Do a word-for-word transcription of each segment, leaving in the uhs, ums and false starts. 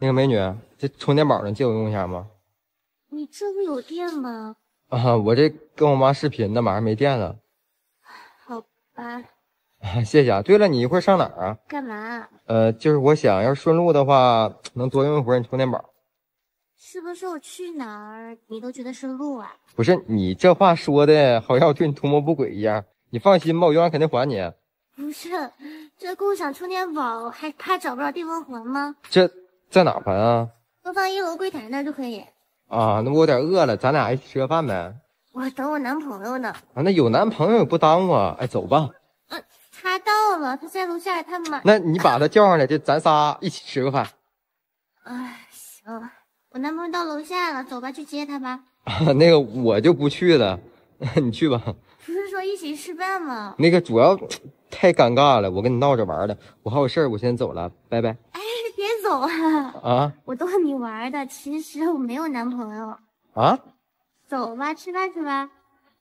那个美女，这充电宝能借我用一下吗？ 你这不有电吗？ 啊，我这跟我妈视频呢，马上没电了。 好吧。 啊，谢谢啊。对了，你一会儿上哪儿啊？ 干嘛？ 呃，就是我想要是顺路的话，能多用一会儿你充电宝。 是不是我去哪儿你都觉得是路啊？ 不是你这话说的，好像我对你图谋不轨一样。你放心吧，我用完肯定还你。 不是，这共享充电宝还怕找不着地方还吗？ 这在哪还啊？ 都放一楼柜台那儿就可以。 啊，那我有点饿了，咱俩一起吃个饭呗。 我等我男朋友呢。 啊，那有男朋友也不耽误啊。哎，走吧。 嗯，他到了，他在楼下，他买。 那你把他叫上来，就咱仨一起吃个饭。 哎，行，我男朋友到楼下了，走吧，去接他吧。 啊，那个我就不去了，你去吧。 不是说一起吃饭吗？ 那个主要太尴尬了，我跟你闹着玩的，我还有事儿，我先走了，拜拜。 哎，别走啊！ 啊， 我逗你玩的，其实我没有男朋友。 啊， 走吧，吃饭去吧。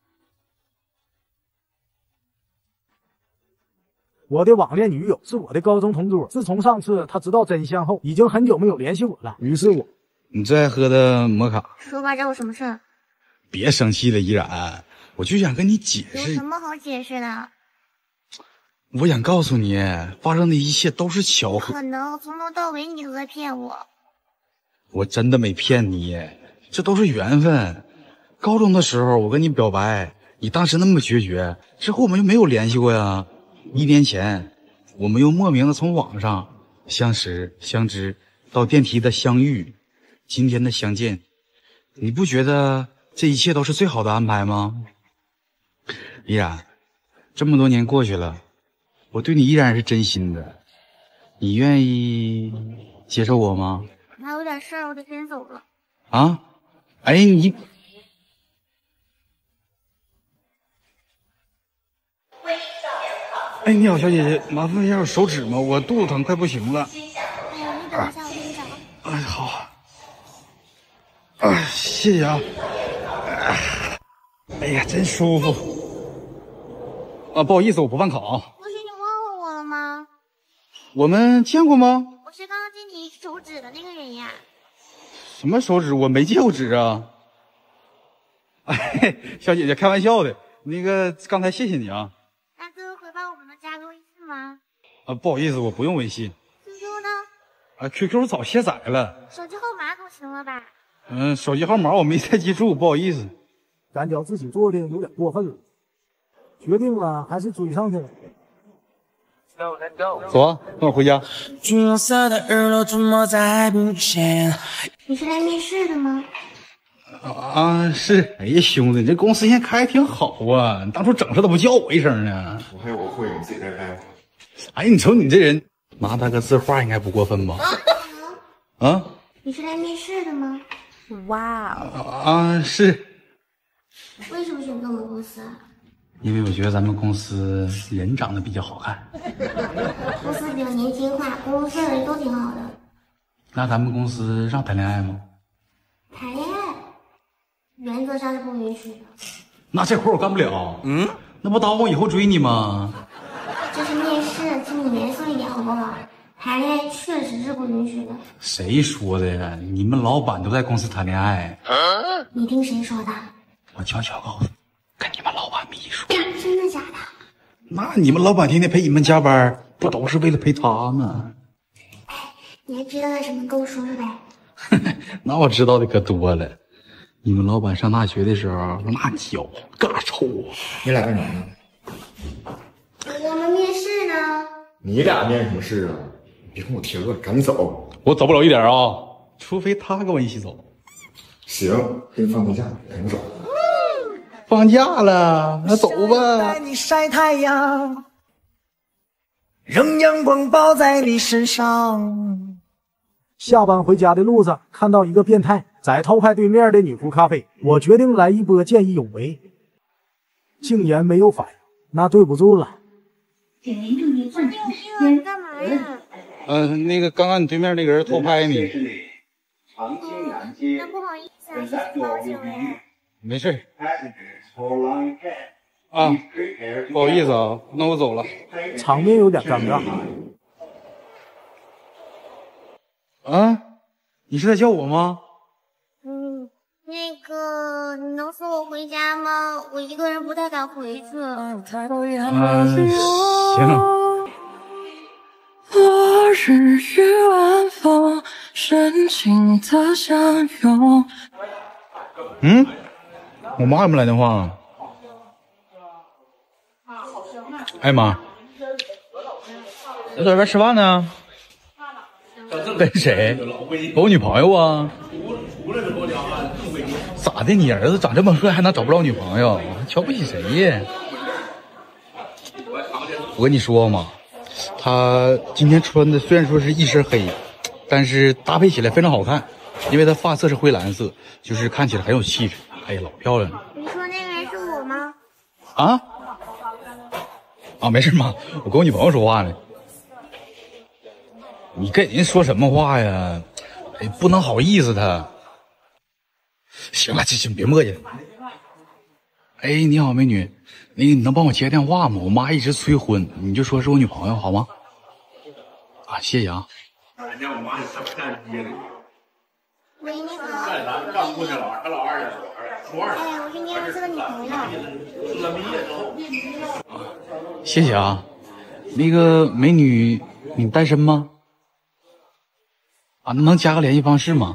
我的网恋女友是我的高中同桌，自从上次她知道真相后，已经很久没有联系我了。于是我， 你最爱喝的摩卡。 说吧，找我什么事儿？ 别生气了，依然，我就想跟你解释。 有什么好解释的？ 我想告诉你，发生的一切都是巧合。 可能从头到尾你都在骗我。 我真的没骗你，这都是缘分。高中的时候我跟你表白，你当时那么决绝，之后我们就没有联系过呀。一年前，我们又莫名的从网上相识、相知，到电梯的相遇，今天的相见，你不觉得这一切都是最好的安排吗？依然，这么多年过去了，我对你依然是真心的，你愿意接受我吗？ 还有点事儿，我得先走了。 啊？哎，你。哎，你好，小姐姐，麻烦一下我手指吗？我肚子疼，快不行了。 哎呀，你等一下，我给你找。 哎，好。哎，谢谢啊。哎呀，真舒服。啊，不好意思，我不办卡啊。 不是你忘了我了吗？ 我们见过吗？ 我是刚刚借你手指的那个人呀。 什么手指？我没借过纸啊。哎，小姐姐，开玩笑的。那个，刚才谢谢你啊。 那最后回报我们能加个微信吗？ 啊，不好意思，我不用微信。 Q Q 呢？ 啊 ，Q Q 早卸载了。 手机号码总行了吧？ 嗯，手机号码我没太记住，不好意思。 感觉自己做的有点过分了，决定了还是追上去了。 走啊，跟我回家。 橘色的日落出没在不见。 你是来面试的吗？ 啊，是。哎呀，兄弟，你这公司现在开的挺好啊，你当初整事都不叫我一声呢。 我还有个会，你自己再开。 哎，你瞅你这人，拿他个字画应该不过分吧？啊？ 你是来面试的吗？哇哦！ 啊，是。 为什么选择我们公司啊？ 因为我觉得咱们公司人长得比较好看。 公司比较年轻化，公司氛围都挺好的。 那咱们公司让谈恋爱吗？ 谈恋爱，原则上是不允许的。 那这活我干不了。嗯，那不耽误我以后追你吗？ 这是面试，请你严肃一点好不好？谈恋爱确实是不允许的。 谁说的呀？你们老板都在公司谈恋爱。 你听谁说的？ 我悄悄告诉你，跟你们老板秘书。 真的假的？ 那你们老板天天陪你们加班，不都是为了陪他吗？ 哎，你还知道点什么？跟我说说呗。 那我知道的可多了。你们老板上大学的时候，那脚嘎臭啊！ 你俩干啥呢？ 我们面试呢。 你俩面什么试啊？别跟我提了，赶紧走。 我走不了一点啊，除非他跟我一起走。 行，给你放个假，赶紧走。 放假了，那走吧。 带你晒太阳，让阳光暴在你身上。 下班回家的路上，看到一个变态在偷拍对面的女仆咖啡，我决定来一波见义勇为。竟然没有反应，那对不住了。 你干嘛呀？ 呃，那个刚刚你对面那个人偷拍你。 哦，那不好意思啊，先报警了。 没事。啊，不好意思啊，那我走了。 场面有点尴尬。 啊， 你是在叫我吗？ 嗯，那个你能送我回家吗？我一个人不太敢回去。 嗯、呃，行。 落日与晚风深情的相拥。 嗯，我妈有没有来电话啊？哎妈，我在外边吃饭呢。跟谁？跟我女朋友啊。咋的？你儿子长这么帅还能找不着女朋友？瞧不起谁呀？我跟你说嘛，他今天穿的虽然说是一身黑，但是搭配起来非常好看，因为他发色是灰蓝色，就是看起来很有气质。哎呀，老漂亮了。 你说那个人是我吗？ 啊？啊，没事妈，我跟我女朋友说话呢。你跟人说什么话呀？哎，不能好意思他。行了，这行别磨叽了。哎，你好，美女，那个你能帮我接个电话吗？我妈一直催婚，你就说是我女朋友好吗？啊，谢谢啊。 喂，你好。哎，我是你儿子的女朋友。 谢谢啊。那个美女，你单身吗？啊，能加个联系方式吗？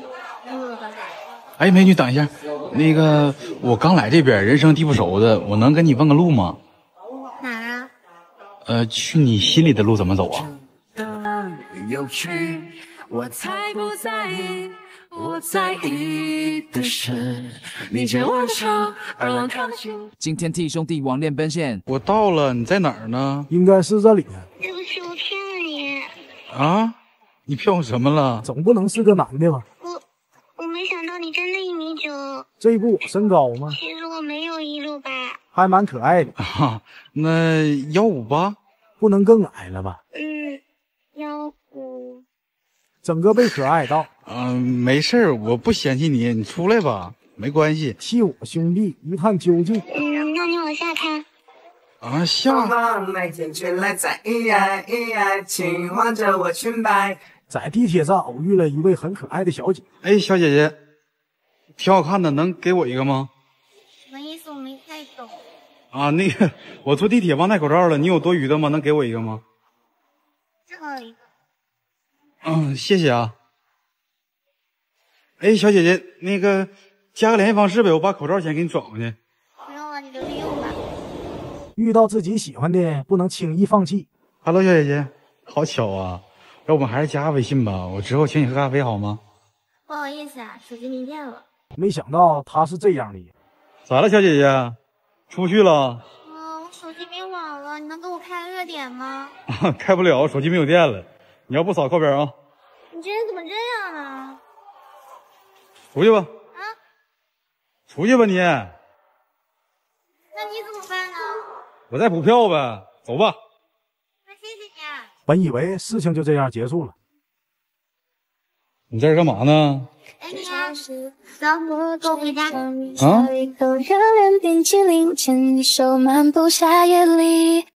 哎，美女，等一下，那个我刚来这边，人生地不熟的，我能跟你问个路吗？ 哪儿啊？ 呃，去你心里的路怎么走啊？ 有趣，我才不在意，我在意的是你牵我手而让他心。 今天替兄弟网恋奔现， 我到了，你在哪儿呢？ 应该是这里。 对不起，我骗了你。 啊？你骗我什么了？ 总不能是个男的吧？ 我我没想到你真的一米九。 这不我身高吗？ 其实我没有一六八。 还蛮可爱的。 啊，那幺五八？ 不能更矮了吧？ 嗯，幺五。 整个被可爱到。 嗯、呃，没事儿，我不嫌弃你，你出来吧，没关系。 替我兄弟一探究竟。 嗯，那你往下看。 啊，下。 每天却来在意爱意爱，轻唤着我裙摆。 在地铁站偶遇了一位很可爱的小姐。 哎，小姐姐，挺好看的，能给我一个吗？ 什么意思？我没太懂。 啊，那个，我坐地铁忘戴口罩了，你有多余的吗？能给我一个吗？ 这好一个。 嗯，谢谢啊。哎，小姐姐，那个加个联系方式呗，我把口罩钱给你转过去。 不用了，你留着用吧。 遇到自己喜欢的，不能轻易放弃。 Hello， 小姐姐，好巧啊！要我们还是加个微信吧，我之后请你喝咖啡好吗？ 不好意思啊，手机没电了。 没想到他是这样的人。 咋了，小姐姐？出不去了？ 嗯，我手机没网了，你能给我开热点吗？ 啊，开不了，手机没有电了。你要不扫靠边啊？ 你这人怎么这样呢？ 出去吧。 啊？ 出去吧你。 那你怎么办呢？ 我再补票呗，走吧。 那谢谢你啊。 本以为事情就这样结束了。 你在这干嘛呢？ 哎，你啊，走，跟我回家。 啊？ 热恋冰淇淋，牵你手漫步夏夜里。